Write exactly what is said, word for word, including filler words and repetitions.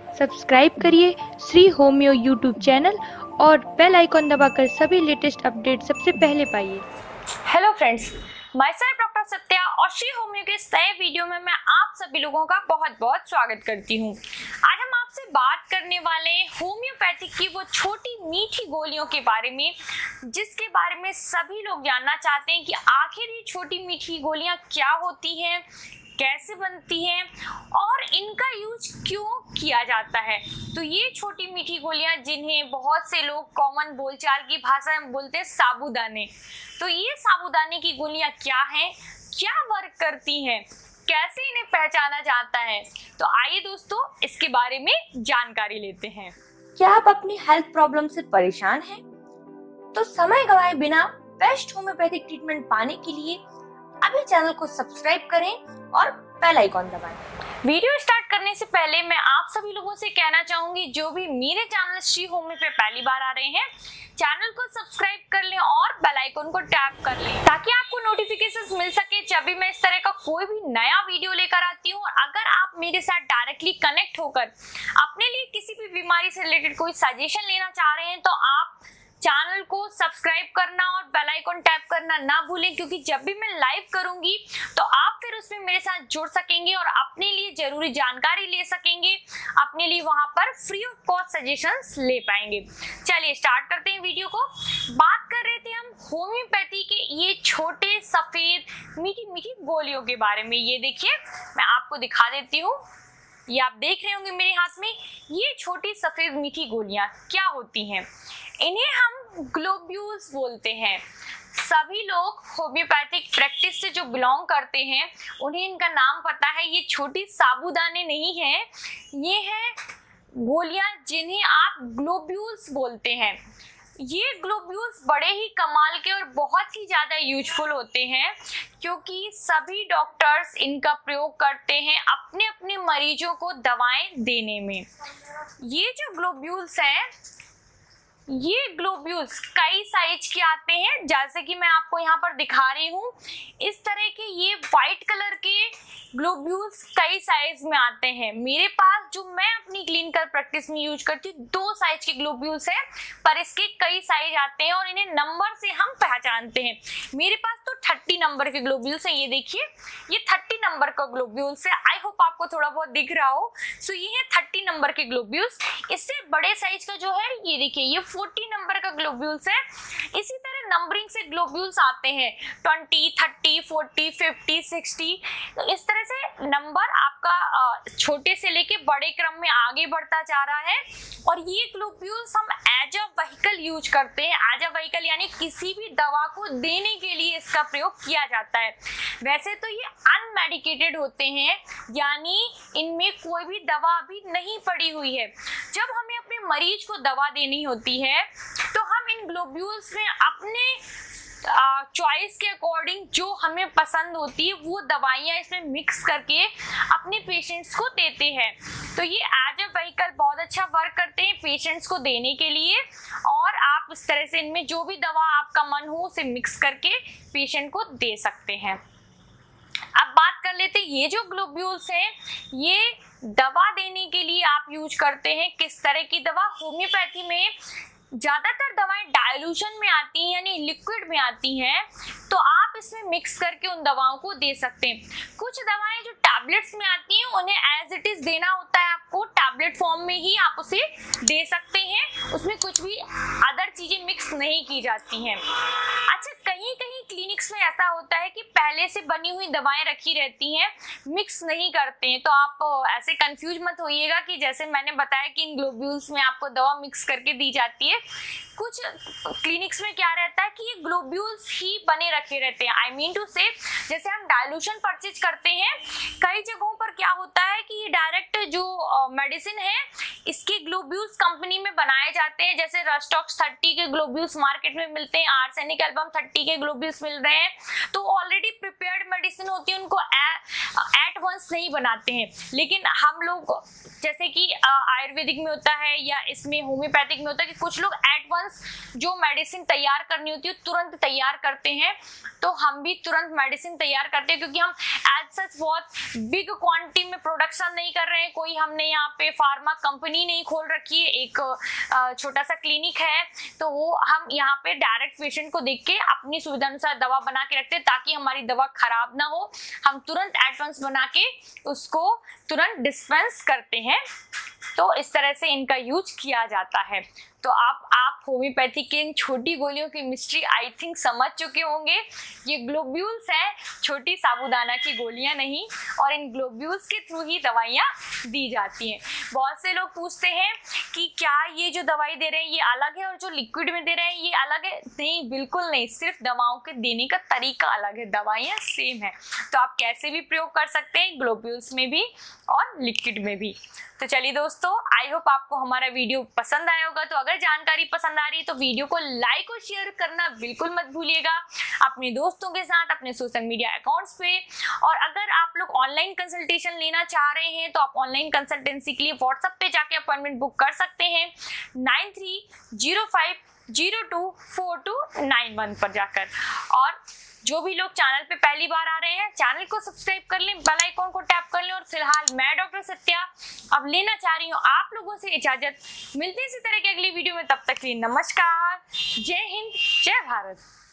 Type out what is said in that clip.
Subscribe करिए Shri Homeo YouTube channel और bell icon दबाकर सभी लेटेस्ट अपडेट सबसे पहले पाइए। Hello friends, myself doctor Satya और श्री होम्यो के इस नए वीडियो में मैं आप सभी लोगों का बहुत बहुत स्वागत करती हूँ। आज हम आपसे बात करने वाले हैं होम्योपैथिक की वो छोटी मीठी गोलियों के बारे में, जिसके बारे में सभी लोग जानना चाहते हैं कि आखिर ये छोटी मीठी गोलियां क्या होती हैं, कैसे बनती हैं और इनका यूज क्यों किया जाता है। तो ये छोटी मीठी गोलियां, जिन्हें बहुत से लोग कॉमन बोलचाल की भाषा में बोलते हैं साबूदाने, तो ये साबूदाने की गोलियां क्या हैं, क्या वर्क करती हैं, कैसे इन्हें पहचाना जाता है, तो आइए दोस्तों इसके बारे में जानकारी लेते हैं। क्या आप अपनी हेल्थ प्रॉब्लम से परेशान हैं? तो समय गवाए बिना बेस्ट होम्योपैथिक ट्रीटमेंट पाने के लिए अभी चैनल को सब्सक्राइब करें और बेल आइकॉन दबाएं। वीडियो स्टार्ट करने से पहले मैं आप सभी लोगों से कहना चाहूंगी, जो भी मेरे चैनल श्री होम्यो पे पहली बार आ रहे हैं, चैनल को सब्सक्राइब कर लें और बेल आइकन को टैप कर लें ताकि आपको नोटिफिकेशंस मिल सके जब भी मैं इस तरह का कोई भी नया वीडियो लेकर आती हूँ। अगर आप मेरे साथ डायरेक्टली कनेक्ट होकर अपने लिए किसी भी बीमारी से रिलेटेड कोई सजेशन लेना चाह रहे हैं, तो आप चैनल को सब्सक्राइब करना और बेल आइकन टैप करना ना भूलें, क्योंकि जब भी मैं लाइव करूंगी तो आप फिर उसमें मेरे साथ जुड़ सकेंगे और अपने लिए जरूरी जानकारी ले सकेंगे, अपने लिए वहां पर फ्री ऑफ कॉस्ट सजेशंस ले पाएंगे। चलिए स्टार्ट करते हैं वीडियो को। बात कर रहे थे हम होम्योपैथी के ये छोटे सफेद मीठी मीठी गोलियों के बारे में। ये देखिए, मैं आपको दिखा देती हूँ, ये आप देख रहे होंगे मेरे हाथ में। ये छोटी सफेद मीठी गोलियां क्या होती हैं? इन्हें हम ग्लोब्यूल्स बोलते हैं। सभी लोग होम्योपैथिक प्रैक्टिस से जो बिलोंग करते हैं उन्हें इनका नाम पता है। ये छोटी साबूदाने नहीं हैं, ये हैं गोलियां जिन्हें आप ग्लोब्यूल्स बोलते हैं। ये ग्लोब्यूल्स बड़े ही कमाल के और बहुत ही ज़्यादा यूजफुल होते हैं, क्योंकि सभी डॉक्टर्स इनका प्रयोग करते हैं अपने अपने मरीजों को दवाएं देने में। ये जो ग्लोब्यूल्स हैं, ये ग्लोब्यूल्स कई साइज के आते हैं, जैसे कि मैं आपको यहाँ पर दिखा रही हूँ। इस तरह के ये व्हाइट कलर के ग्लोब्यूल्स कई साइज में आते हैं। मेरे पास जो मैं अपनी क्लिनिकल प्रैक्टिस में यूज करती हूँ, दो साइज के ग्लोब्यूल्स हैं, पर इसके कई साइज आते हैं और इन्हें नंबर से हम पहचानते हैं। मेरे पास तो थर्टी नंबर के ग्लोब्यूल्स हैं। ये देखिए, ये थर्टी नंबर का ग्लोब्यूल्स है। आई होप आपको थोड़ा बहुत दिख रहा हो। सो ये है थर्टी नंबर के ग्लोब्यूल्स। इससे बड़े साइज का जो है, ये देखिए, ये फोर्टी नंबर का ग्लोब्यूल्स है। इसी तरह नंबरिंग से ग्लोब्यूल्स आते हैं twenty, thirty, forty, fifty, sixty. तो इस तरह से नंबर आपका छोटे से लेके बड़े क्रम में आगे बढ़ता जा रहा है। और ये ग्लोब्यूल्स हम एज अ व्हीकल यूज करते हैं। एज अ व्हीकल यानी किसी भी दवा को देने के लिए इसका प्रयोग किया जाता है। वैसे तो ये अनमेडिकेटेड होते हैं, यानी इनमें कोई भी दवा अभी नहीं पड़ी हुई है। जब हमें अपने मरीज को दवा देनी होती है तो हम इन ग्लोब्यूल्स में अपने चॉइस के अकॉर्डिंग जो हमें पसंद होती है वो दवाइयाँ इसमें मिक्स करके अपने पेशेंट्स को देते हैं। तो ये एज अ व्हीकल बहुत अच्छा वर्क करते हैं पेशेंट्स को देने के लिए, और आप इस तरह से इनमें जो भी दवा आपका मन हो उसे मिक्स करके पेशेंट को दे सकते हैं। अब बात कर लेते हैं, ये जो ग्लोब्यूल्स हैं ये दवा देने के लिए आप यूज करते हैं। किस तरह की दवा? होम्योपैथी में ज्यादातर दवाएं डाइल्यूशन में आती हैं, यानी लिक्विड में आती हैं, तो आप इसमें मिक्स करके उन दवाओं को दे सकते हैं। कुछ दवाएं जो टैबलेट्स में आती हैं उन्हें एज इट इज देना होता है, आपको टैबलेट फॉर्म में ही आप उसे दे सकते हैं, उसमें कुछ भी अदर चीजें मिक्स नहीं की जाती हैं। अच्छा, कहीं कहीं क्लिनिक्स में ऐसा होता है कि पहले से बनी हुई दवाएं रखी रहती हैं, मिक्स नहीं करते हैं, तो आप ऐसे कंफ्यूज मत होइएगा कि जैसे मैंने बताया कि इन ग्लोब्यूल्स में आपको दवा मिक्स करके दी जाती है। कुछ क्लिनिक्स में क्या रहता है कि ये ग्लोब्यूल्स ही बने रखे रहते हैं। आई मीन टू से, जैसे हम डाइल्यूशन परचेज करते हैं, कई जगहों पर क्या होता है कि ये डायरेक्ट जो मेडिसिन है इसके ग्लोब्यूल्स कंपनी में बनाए जाते हैं, जैसे रस्टॉक्स थर्टी के ग्लोब्यूल्स मार्केट में मिलते हैं, आर्सेनिक एल्बम थर्टी के ग्लोब्यूल्स मिल रहे हैं। तो ऑलरेडी प्रिपेयर्ड मेडिसिन होती है, उनको एट वंस नहीं बनाते हैं। लेकिन हम लोग जैसे कि आयुर्वेदिक में होता है या इसमें होम्योपैथिक में होता है कि कुछ लोग एट वंस जो मेडिसिन तैयार करनी होती है तुरंत तैयार करते हैं। तो हम भी तुरंत मेडिसिन तैयार करते हैं, क्योंकि हम एज सच बहुत बिग क्वांटिटी में प्रोडक्शन नहीं कर रहे हैं। कोई हमने यहाँ पे फार्मा कंपनी नहीं खोल रखी है, एक छोटा सा क्लिनिक है, तो वो हम यहाँ पे डायरेक्ट पेशेंट को देख के अपनी सुविधा अनुसार दवा बना के रखते हैं, ताकि हमारी दवा खराब ना हो। हम तुरंत एडवांस बना के उसको तुरंत डिस्पेंस करते हैं। तो इस तरह से इनका यूज किया जाता है। तो आप आप होम्योपैथी के इन छोटी गोलियों की मिस्ट्री आई थिंक समझ चुके होंगे। ये ग्लोब्यूल्स हैं, छोटी साबूदाना की गोलियां नहीं, और इन ग्लोब्यूल्स के थ्रू ही दवाइयां दी जाती हैं। बहुत से लोग पूछते हैं कि क्या ये जो दवाई दे रहे हैं ये अलग है और जो लिक्विड में दे रहे हैं ये अलग है? नहीं, बिल्कुल नहीं, सिर्फ दवाओं के देने का तरीका अलग है, दवाइयां सेम है। तो आप कैसे भी प्रयोग कर सकते हैं, ग्लोब्यूल्स में भी और लिक्विड में भी। तो चलिए दोस्तों, आई होप आपको हमारा वीडियो पसंद आया होगा। तो अगर जानकारी पसंद आ रही है तो वीडियो को लाइक और शेयर करना बिल्कुल मत भूलिएगा अपने दोस्तों के साथ, अपने सोशल मीडिया अकाउंट्स पे। और अगर आप लोग ऑनलाइन कंसल्टेशन लेना चाह रहे हैं तो आप ऑनलाइन कंसल्टेंसी के लिए व्हाट्सएप पे जाके अपॉइंटमेंट बुक कर सकते हैं nine three zero five zero two four two nine one पर जाकर। और जो भी लोग चैनल पे पहली बार आ रहे हैं, चैनल को सब्सक्राइब कर लें, बेल आइकॉन को टैप कर लें। और फिलहाल मैं डॉक्टर सत्या अब लेना चाह रही हूँ आप लोगों से इजाजत। मिलते हैं इसी तरह की अगली वीडियो में, तब तक के लिए नमस्कार, जय हिंद, जय भारत।